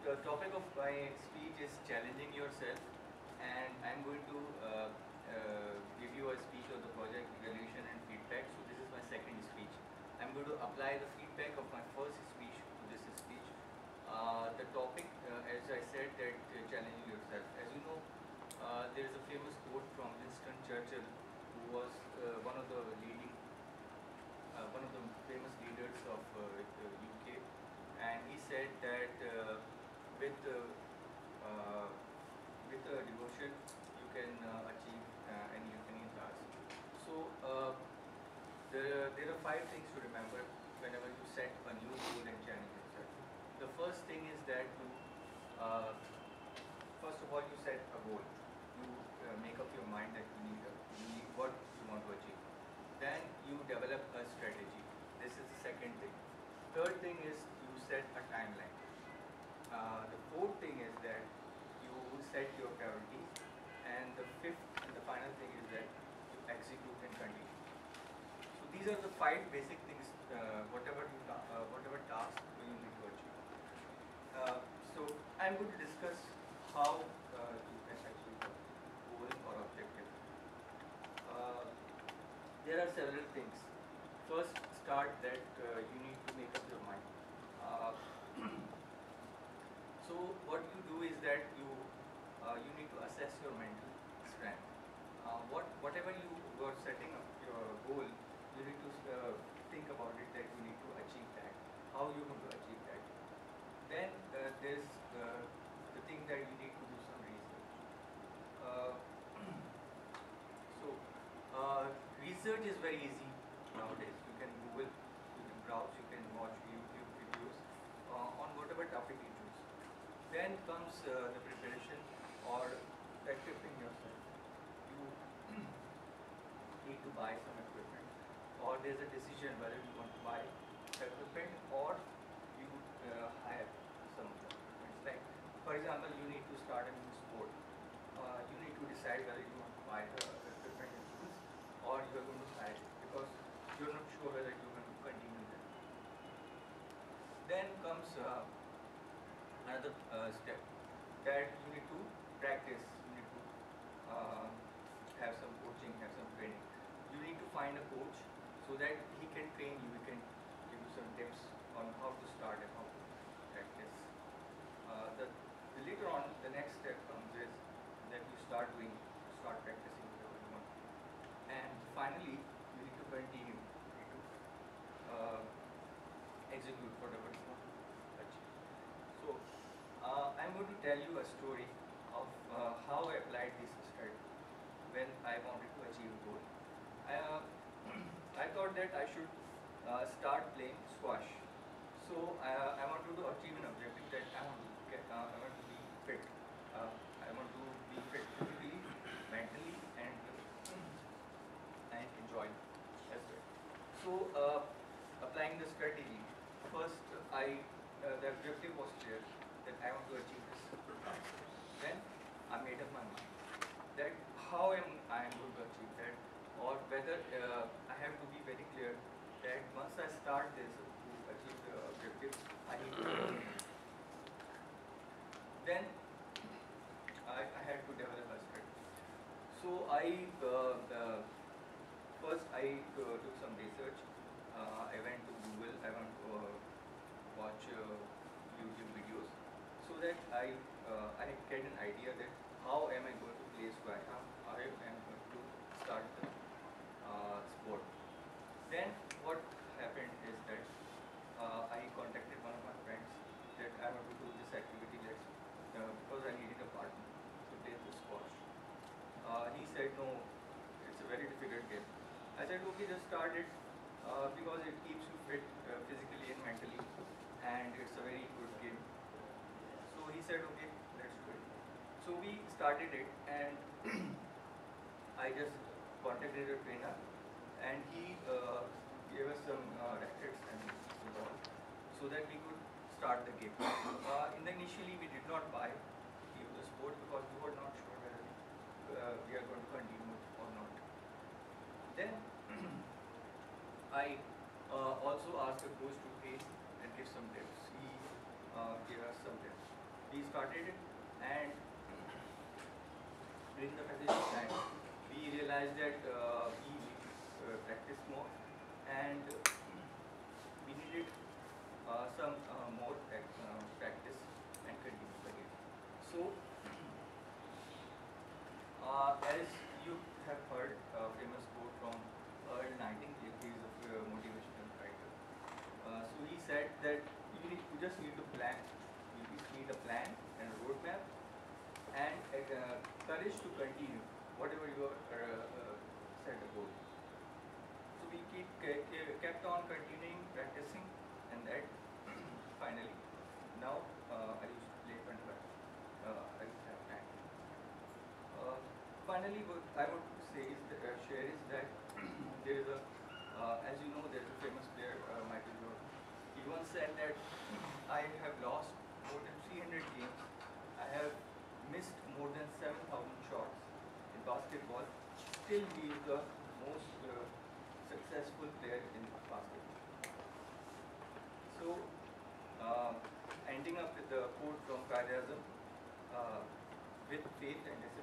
the topic of my speech is challenging yourself, and I'm going to give you a speech on the project evaluation and feedback. So this is my second speech. I'm going to apply the feedback of my first speech to this speech. The topic, as I said, that challenging yourself. As you know, there is a famous quote from Winston Churchill, who was one of the famous leaders of UK, and he said that with uh, devotion you can achieve any task. So there are 5 things to remember whenever you set a new goal and challenge yourself. The first thing is that you first of all you set a goal. You make up your mind that you need what you want to achieve. Then you develop a strategy. This is the second thing. Third thing is you set a timeline. The fourth thing is that you set your priorities, and the fifth and the final thing is that you execute and continue. So these are the 5 basic things. Whatever task you need to achieve. So I'm going to discuss how you can achieve a goal or objective. There are several things. First, start that you need to make up your mind. So what you do is that you need to assess your mental strength. Whatever you are setting up your goal, you need to think about it, that you need to achieve that. How you going to achieve that? Then there's the thing that you need to do some research. Research is very easy nowadays. You can Google, you can browse, you can watch YouTube videos on whatever topic you choose. Then comes the preparation or equipping yourself. You need to buy some equipment, or there's a decision whether you want to buy equipment or you hire some equipment. Like, for example, you need to start a new sport. You need to decide whether you want to buy the equipment and tools, or you are going to hire it, because you're not sure whether you're going to continue that. Then comes another step, that you need to practice. You need to have some coaching, have some training. You need to find a coach so that he can train you, he can give you some tips on how to start and how to practice. Later on, the next step comes is that you start practicing whatever you want. And finally, you need to continue, you need to execute whatever you want to achieve. So I'm going to tell you a story of how I applied this strategy when I wanted to achieve a goal. I thought that I should start playing squash. So I wanted to achieve an objective that I want to be fit. I want to be fit physically, mentally, and enjoy as well. So applying the strategy, first the objective was clear, that I want to achieve this. Then I made up my mind that how am I going to achieve that, or whether I have to be very clear that once I start this to achieve the objective, I need to continue. Then I had to develop a strategy. So first I took some research. I went to Google. I went to watch YouTube videos, so that I get an idea that how am I going to play squash, how am I going to start the sport. Then what happened is that I contacted one of my friends that I want to do this activity, because I needed a partner to play this squash. He said, no, it's a very difficult game. I said, okay, just start it, because it keeps you fit physically and mentally, and it's a very good game. So he said, okay, let's do it. So we started it, and I just contacted a trainer, and he gave us some rackets and ball, so that we could start the game. Initially we did not buy the sport, because we were not sure whether we are going to continue or not. Then I also asked the coach to play and give some tips. He gave us some tips. we started it, and during the passage of time, we realized that we need to practice more, and we needed some more practice and continue again. So, as you have heard a famous quote from Earl Nightingale, he is a motivational writer. So he said that you just need to plan. You just need a plan and a roadmap, and courage to continue whatever you are set a goal. So we kept on continuing practicing, and that finally now I used to play Pandra. I used to have time. Finally, what I want to say is that, share is that there is a, as you know, there is a famous player, Michael Jordan. He once said that I have lost more than 300 games. I have missed more than 7,000 shots in basketball. Still, he is the most successful player in basketball. So, ending up with the quote from Qaid Azam, with faith and